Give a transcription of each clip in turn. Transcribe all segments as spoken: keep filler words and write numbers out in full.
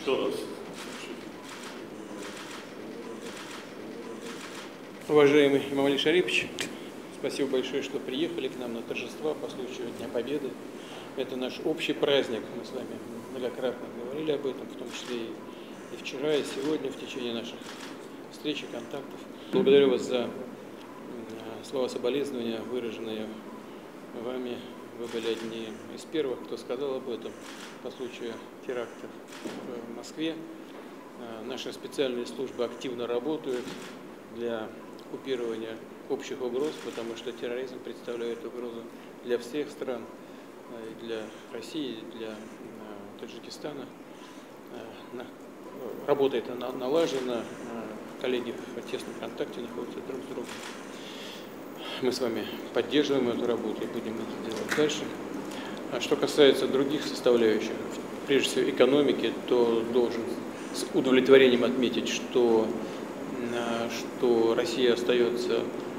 Еще раз. Уважаемый Имам Али Шарипович, спасибо большое, что приехали к нам на торжества по случаю Дня Победы. Это наш общий праздник. Мы с вами многократно говорили об этом, в том числе и вчера, и сегодня, в течение наших встреч и контактов. Благодарю вас за слова соболезнования, выраженные вами. Вы были одни из первых, кто сказал об этом по случаю теракта в Москве. Наши специальные службы активно работают для купирования общих угроз, потому что терроризм представляет угрозу для всех стран, и для России, и для Таджикистана. Работает она налажена, коллеги в тесном контакте находятся друг с другом. Мы с вами поддерживаем эту работу и будем это делать дальше. А что касается других составляющих, прежде всего экономики, то должен с удовлетворением отметить, что, что Россия остается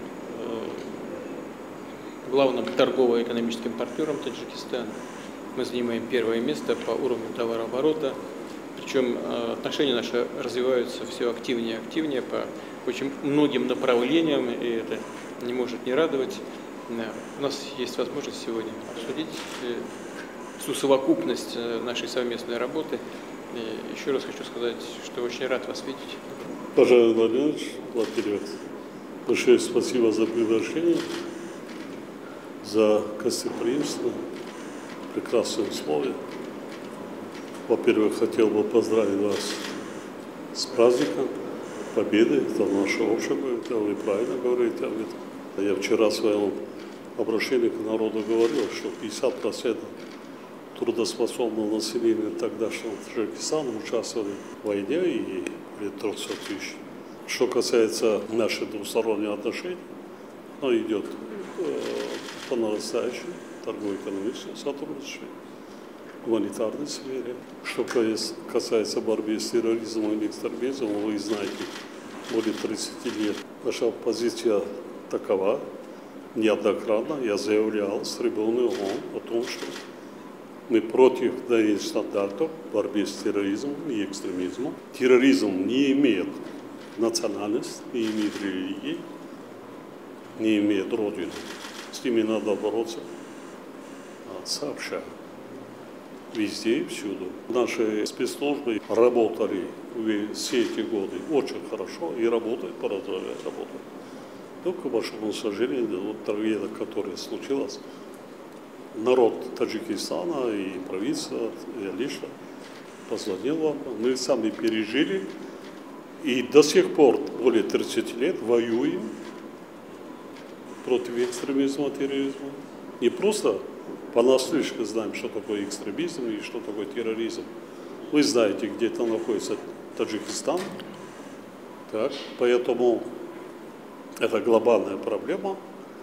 главным торгово-экономическим партнером Таджикистана. Мы занимаем первое место по уровню товарооборота. Причем отношения наши развиваются все активнее и активнее по очень многим направлениям, и это не может не радовать. У нас есть возможность сегодня обсудить всю совокупность нашей совместной работы. И еще раз хочу сказать, что очень рад вас видеть. Пожалуй, Владимирович, Владимир, большое спасибо за приглашение, за гостеприимство, прекрасные условия. Во-первых, хотел бы поздравить вас с праздником Победы. Это наше общее, вы правильно говорите об этом. Я вчера в своем обращении к народу говорил, что пятьдесят процентов трудоспособного населения тогдашнего Таджикистана участвовали в войне, и более трехсот тысяч. Что касается наших двусторонних отношений, оно идет э, по нарастающей торгово-экономическому сотрудничеству, в гуманитарной сфере. Что касается борьбы с терроризмом и экстремизмом, вы знаете, более тридцати лет наша позиция такова. Неоднократно я заявлял с трибуны ООН о том, что мы против двойных стандартов в борьбе с терроризмом и экстремизмом. Терроризм не имеет национальности, не имеет религии, не имеет родины. С ними надо бороться сообща. Везде и всюду. Наши спецслужбы работали все эти годы очень хорошо и работают, продолжают работать. Только, к большому сожалению, вот трагедия, которая случилась, народ Таджикистана и правительство, я лично позвонил вам, мы сами пережили и до сих пор, более тридцати лет, воюем против экстремизма, терроризма. Не просто понаслышке знаем, что такое экстремизм и что такое терроризм. Вы знаете, где там находится Таджикистан. Так, поэтому это глобальная проблема.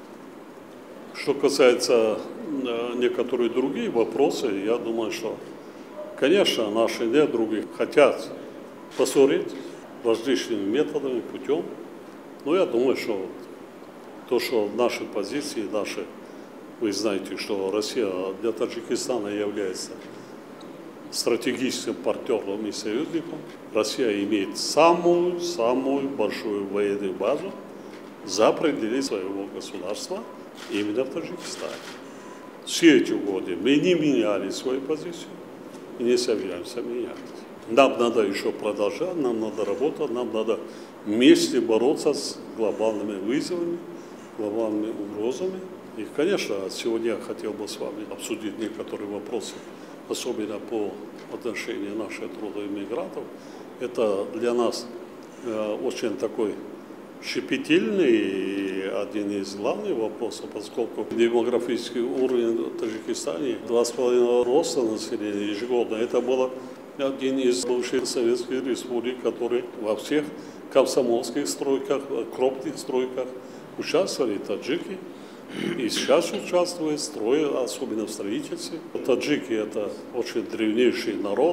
Что касается э, некоторых других вопросов, я думаю, что, конечно, наши недруги хотят поссорить различными методами, путем. Но я думаю, что то, что наши позиции, наши Вы знаете, что Россия для Таджикистана является стратегическим партнером и союзником. Россия имеет самую-самую большую военную базу за пределы своего государства именно в Таджикистане. Все эти годы мы не меняли свою позицию и не собираемся менять. Нам надо еще продолжать, нам надо работать, нам надо вместе бороться с глобальными вызовами, глобальными угрозами. И, конечно, сегодня я хотел бы с вами обсудить некоторые вопросы, особенно по отношению наших трудоиммигрантов. Это для нас э, очень такой щепетильный и один из главных вопросов, поскольку демографический уровень в Таджикистане два с половиной роста населения ежегодно. Это было один из бывших советских республик, которые во всех комсомольских стройках, крупных стройках участвовали таджики. И сейчас участвует в строе, особенно в строительстве. Таджики – это очень древнейший народ,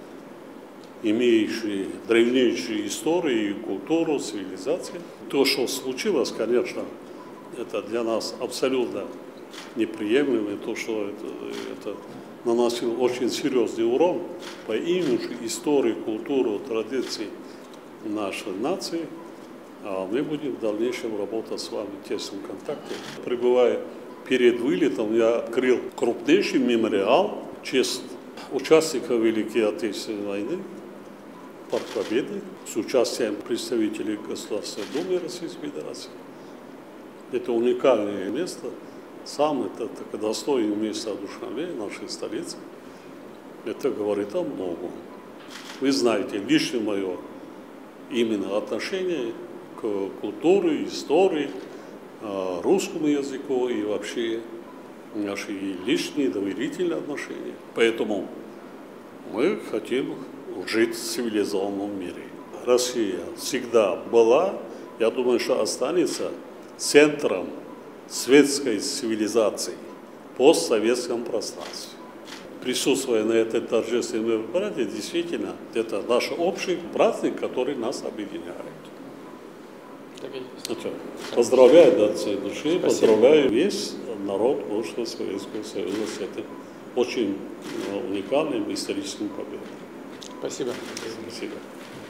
имеющий древнейшую историю, культуру, цивилизацию. То, что случилось, конечно, это для нас абсолютно неприемлемо, то, что это, это наносил очень серьезный урон по имиджу, истории, культуре, традиции нашей нации. А мы будем в дальнейшем работать с вами в тесном контакте. Прибывая перед вылетом, я открыл крупнейший мемориал в честь участников Великой Отечественной войны, Парк Победы, с участием представителей Государственной Думы Российской Федерации. Это уникальное место, самое такое достойное место одушевления нашей столицы. Это говорит о многом. Вы знаете, лично мое именно отношение к культуре, истории, русскому языку и вообще наши личные доверительные отношения. Поэтому мы хотим жить в цивилизованном мире. Россия всегда была, я думаю, что останется центром светской цивилизации в постсоветском пространстве. Присутствуя на этой торжественной мероприятии, действительно, это наш общий праздник, который нас объединяет. Ну, поздравляю, да, от всей души, поздравляю весь народ бывшего Советского Союза с этой очень уникальной исторической победой. Спасибо. Спасибо.